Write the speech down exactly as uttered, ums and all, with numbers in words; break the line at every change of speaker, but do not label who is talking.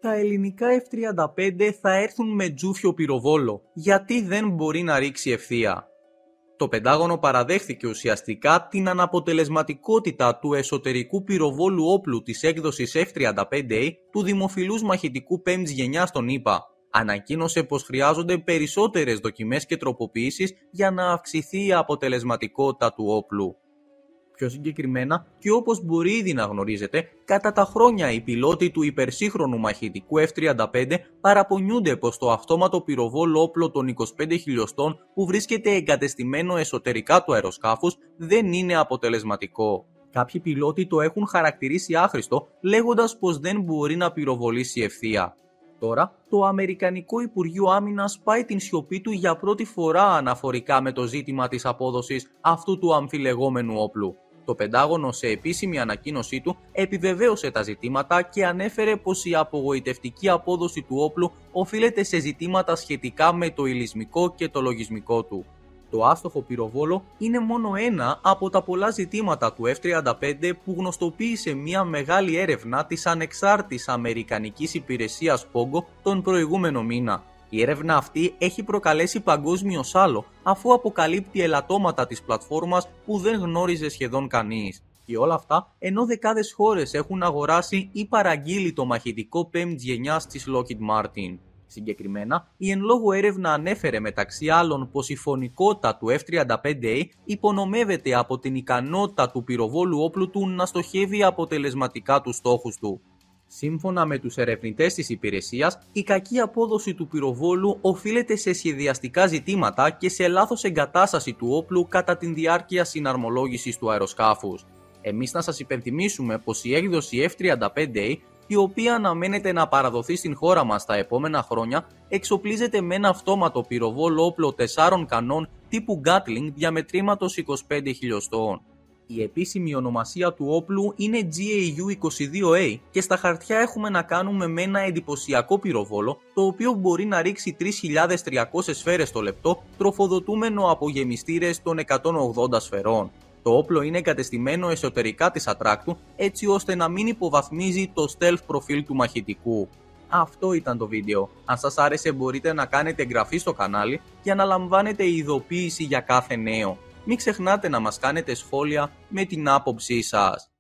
τα ελληνικά εφ τριάντα πέντε θα έρθουν με τζούφιο πυροβόλο, γιατί δεν μπορεί να ρίξει ευθεία. Το Πεντάγωνο παραδέχθηκε ουσιαστικά την αναποτελεσματικότητα του εσωτερικού πυροβόλου όπλου της έκδοσης εφ τριάντα πέντε έι του δημοφιλούς μαχητικού πέμπτης γενιάς των ΗΠΑ. Ανακοίνωσε πως χρειάζονται περισσότερες δοκιμές και τροποποιήσεις για να αυξηθεί η αποτελεσματικότητα του όπλου. Πιο συγκεκριμένα, και όπως μπορεί ήδη να γνωρίζετε, κατά τα χρόνια οι πιλότοι του υπερσύγχρονου μαχητικού εφ τριάντα πέντε παραπονιούνται πως το αυτόματο πυροβόλο όπλο των είκοσι πέντε χιλιοστών που βρίσκεται εγκατεστημένο εσωτερικά του αεροσκάφους δεν είναι αποτελεσματικό. Κάποιοι πιλότοι το έχουν χαρακτηρίσει άχρηστο, λέγοντας πως δεν μπορεί να πυροβολήσει ευθεία. Τώρα, το Αμερικανικό Υπουργείο Άμυνας πάει την σιωπή του για πρώτη φορά αναφορικά με το ζήτημα της απόδοσης αυτού του αμφιλεγόμενου όπλου. Το Πεντάγωνο σε επίσημη ανακοίνωσή του επιβεβαίωσε τα ζητήματα και ανέφερε πως η απογοητευτική απόδοση του όπλου οφείλεται σε ζητήματα σχετικά με το υλισμικό και το λογισμικό του. Το άστοχο πυροβόλο είναι μόνο ένα από τα πολλά ζητήματα του εφ τριάντα πέντε που γνωστοποίησε μια μεγάλη έρευνα της ανεξάρτητης αμερικανικής υπηρεσίας Pogo τον προηγούμενο μήνα. Η έρευνα αυτή έχει προκαλέσει παγκόσμιο σάλο αφού αποκαλύπτει ελαττώματα της πλατφόρμας που δεν γνώριζε σχεδόν κανείς. Και όλα αυτά ενώ δεκάδες χώρες έχουν αγοράσει ή παραγγείλει το μαχητικό πέμπτης γενιάς της Lockheed Martin. Συγκεκριμένα, η εν λόγω έρευνα ανέφερε μεταξύ άλλων πως η φωνικότητα του εφ τριάντα πέντε έι υπονομεύεται από την ικανότητα του πυροβόλου όπλου του να στοχεύει αποτελεσματικά τους στόχους του. Σύμφωνα με τους ερευνητές της υπηρεσίας, η κακή απόδοση του πυροβόλου οφείλεται σε σχεδιαστικά ζητήματα και σε λάθος εγκατάσταση του όπλου κατά τη διάρκεια συναρμολόγησης του αεροσκάφους. Εμείς να σας υπενθυμίσουμε πως η έκδοση εφ τριάντα πέντε έι, η οποία αναμένεται να παραδοθεί στην χώρα μας τα επόμενα χρόνια, εξοπλίζεται με ένα αυτόματο πυροβόλο όπλο τεσσάρων κανών τύπου Gatling διαμετρήματος είκοσι πέντε χιλιοστών. Η επίσημη ονομασία του όπλου είναι τζι έι γιου είκοσι δύο έι και στα χαρτιά έχουμε να κάνουμε με ένα εντυπωσιακό πυροβόλο, το οποίο μπορεί να ρίξει τρεις χιλιάδες τριακόσιες σφαίρες το λεπτό, τροφοδοτούμενο από γεμιστήρες των εκατόν ογδόντα σφαιρών. Το όπλο είναι εγκατεστημένο εσωτερικά της ατράκτου, έτσι ώστε να μην υποβαθμίζει το stealth προφίλ του μαχητικού. Αυτό ήταν το βίντεο. Αν σας άρεσε μπορείτε να κάνετε εγγραφή στο κανάλι για να λαμβάνετε ειδοποίηση για κάθε νέο. Μην ξεχνάτε να μας κάνετε σχόλια με την άποψή σας.